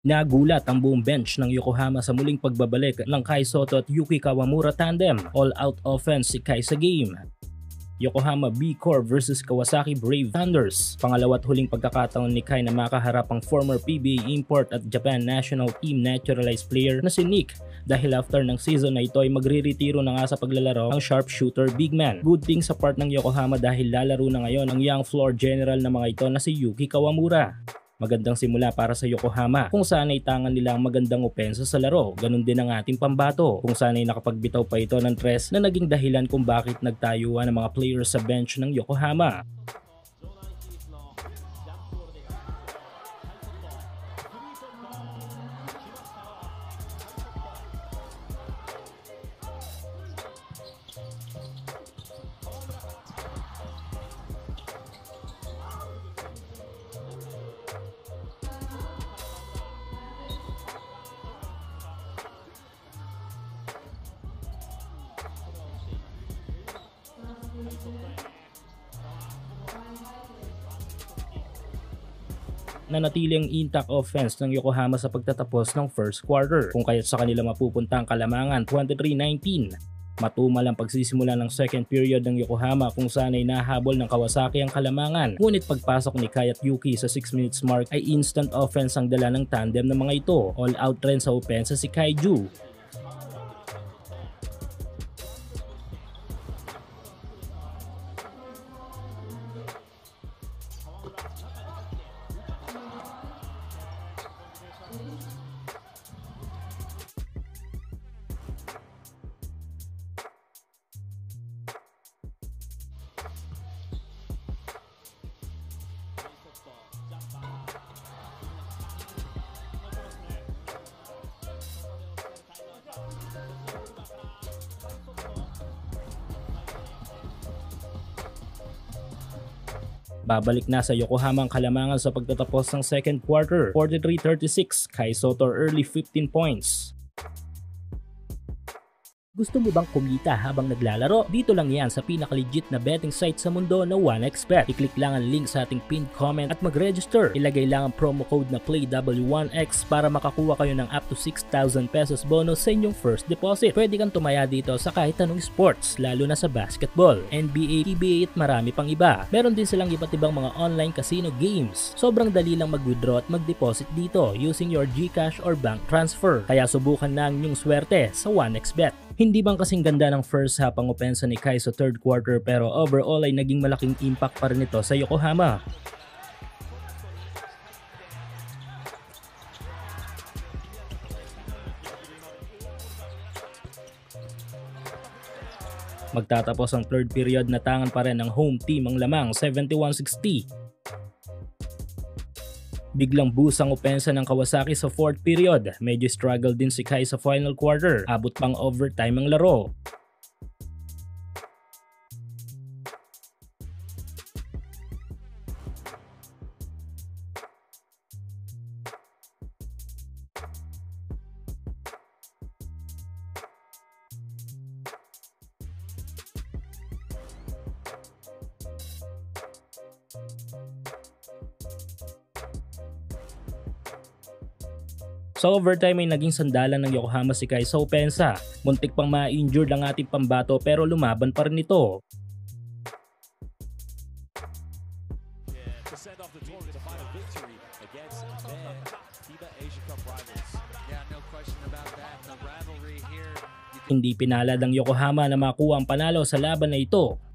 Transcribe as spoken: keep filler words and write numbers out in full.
Nagulat ang buong bench ng Yokohama sa muling pagbabalik ng Kai Sotto at Yuki Kawamura tandem. All-out offense si Kai sa game. Yokohama B-Corps versus Kawasaki Brave Thunders. Pangalawa't huling pagkakataon ni Kai na makaharap ang former P B A import at Japan national team naturalized player na si Nick, dahil after ng season na ito ay magre-retiro na nga sa paglalaro ang sharpshooter big man. Good thing sa part ng Yokohama dahil lalaro na ngayon ang young floor general na mga ito na si Yuki Kawamura. Magandang simula para sa Yokohama kung saan ay tangan nila ang magandang opensa sa laro. Ganun din ang ating pambato kung saan ay nakapagbitaw pa ito ng tres na naging dahilan kung bakit nagtayuan ang mga players sa bench ng Yokohama. Nanatili ang intact offense ng Yokohama sa pagtatapos ng first quarter, kung kaya't sa kanila mapupunta ang kalamangan twenty-three nineteen. Matumal ang pagsisimula ng second period ng Yokohama kung saan ay nahabol ng Kawasaki ang kalamangan, ngunit pagpasok ni Kai at Yuki sa six minutes mark ay instant offense ang dala ng tandem ng mga ito. All out rin sa opensa si Kaiju. Babalik na sa Yokohama ang kalamangan sa pagtatapos ng second quarter. forty-three thirty-six, Kai Sotto early fifteen points. Gusto mo bang kumita habang naglalaro? Dito lang yan sa pinaka-legit na betting site sa mundo na one x bet. I-click lang ang link sa ating pinned comment at mag-register. Ilagay lang ang promo code na play w one x para makakuha kayo ng up to six thousand pesos bonus sa inyong first deposit. Pwede kang tumaya dito sa kahit anong sports, lalo na sa basketball, N B A, P B A at marami pang iba. Meron din silang iba't ibang mga online casino games. Sobrang dali lang mag-withdraw at mag-deposit dito using your GCash or bank transfer. Kaya subukan na ang inyong swerte sa one x bet. Hindi bang kasing ganda ng first half ang opensa ni Kai sa third quarter, pero overall ay naging malaking impact pa rin ito sa Yokohama. Magtatapos ang third period na tangan pa rin ng home team ang lamang seventy-one sixty. Biglang boost ang opensa ng Kawasaki sa fourth period. Medyo struggle din si Kai sa final quarter. Abot pang overtime ang laro. Sa overtime ay naging sandalan ng Yokohama si Kai sa opensa. Muntik pang ma-injured ang ating pambato pero lumaban pa rin ito. Hindi pinalad ang Yokohama na makuha ang panalo sa laban na ito.